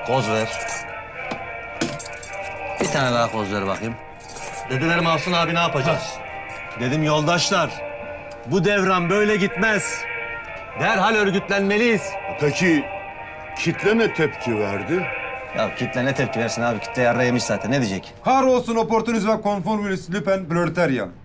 Koz ver. Bir tane daha koz ver bakayım. Dediler Mahsun abi ne yapacağız? Dedim yoldaşlar, bu devran böyle gitmez. Derhal örgütlenmeliyiz. Peki kitle ne tepki verdi? Ya kitle ne tepki versin abi? Kitle yarra yemiş zaten. Ne diyecek? Kahrolsun oportunist ve konformist lüpen proletarya.